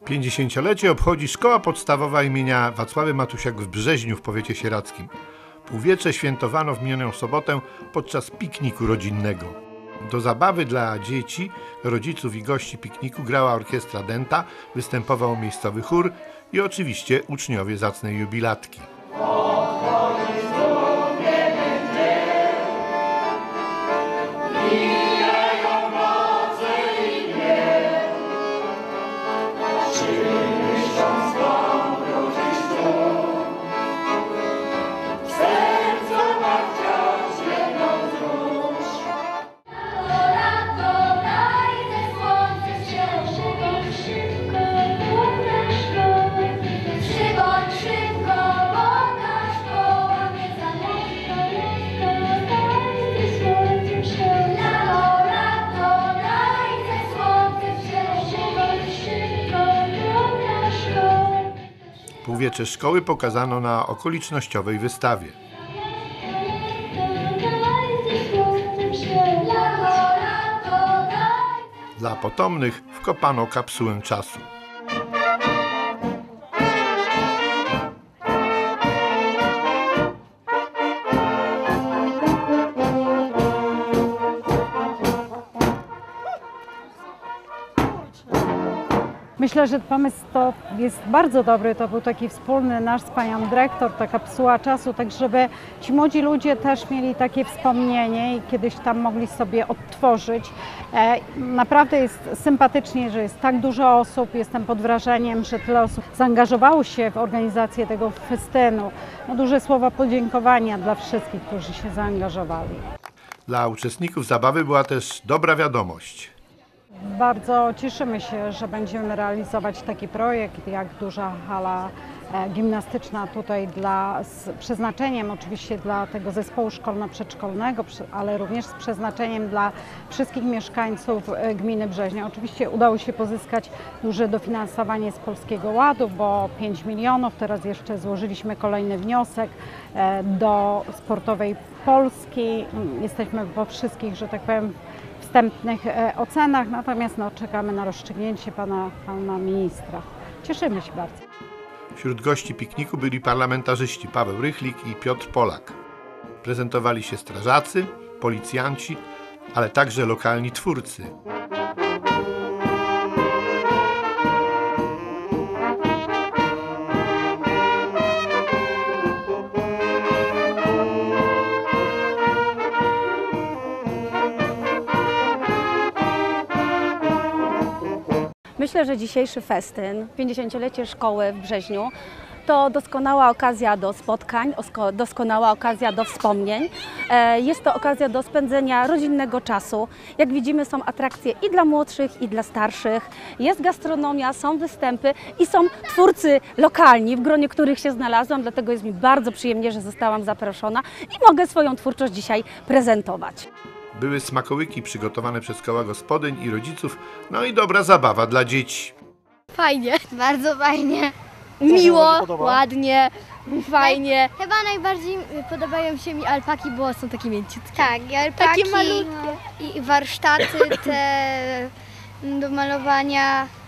50-lecie obchodzi Szkoła Podstawowa imienia Wacławy Matusiak w Brzeźniu w powiecie sieradzkim. Półwiecze świętowano w minioną sobotę podczas pikniku rodzinnego. Do zabawy dla dzieci, rodziców i gości pikniku grała orkiestra Dęta, występował miejscowy chór i oczywiście uczniowie zacnej jubilatki. Półwiecze szkoły pokazano na okolicznościowej wystawie. Dla potomnych wkopano kapsułę czasu. Myślę, że pomysł to jest bardzo dobry. To był taki wspólny nasz z panią dyrektor, ta kapsuła czasu, tak żeby ci młodzi ludzie też mieli takie wspomnienie i kiedyś tam mogli sobie odtworzyć. Naprawdę jest sympatycznie, że jest tak dużo osób. Jestem pod wrażeniem, że tyle osób zaangażowało się w organizację tego festynu. No, duże słowa podziękowania dla wszystkich, którzy się zaangażowali. Dla uczestników zabawy była też dobra wiadomość. Bardzo cieszymy się, że będziemy realizować taki projekt jak duża hala gimnastyczna tutaj z przeznaczeniem oczywiście dla tego zespołu szkolno-przedszkolnego, ale również z przeznaczeniem dla wszystkich mieszkańców gminy Brzeźnia. Oczywiście udało się pozyskać duże dofinansowanie z Polskiego Ładu, bo 5 milionów, teraz jeszcze złożyliśmy kolejny wniosek do Sportowej Polski. Jesteśmy po wszystkich, że tak powiem, wstępnych ocenach, natomiast czekamy na rozstrzygnięcie pana ministra. Cieszymy się bardzo. Wśród gości pikniku byli parlamentarzyści Paweł Rychlik i Piotr Polak. Prezentowali się strażacy, policjanci, ale także lokalni twórcy. Myślę, że dzisiejszy festyn, 50-lecie szkoły w Brzeźniu, to doskonała okazja do spotkań, doskonała okazja do wspomnień. Jest to okazja do spędzenia rodzinnego czasu. Jak widzimy, są atrakcje i dla młodszych, i dla starszych. Jest gastronomia, są występy i są twórcy lokalni, w gronie których się znalazłam. Dlatego jest mi bardzo przyjemnie, że zostałam zaproszona i mogę swoją twórczość dzisiaj prezentować. Były smakołyki przygotowane przez koła gospodyń i rodziców, no i dobra zabawa dla dzieci. Fajnie, bardzo fajnie, miło, ładnie, fajnie. Chyba najbardziej podobają się mi alpaki, bo są takie mięciutkie. Tak, i alpaki takie malutkie. i warsztaty te do malowania.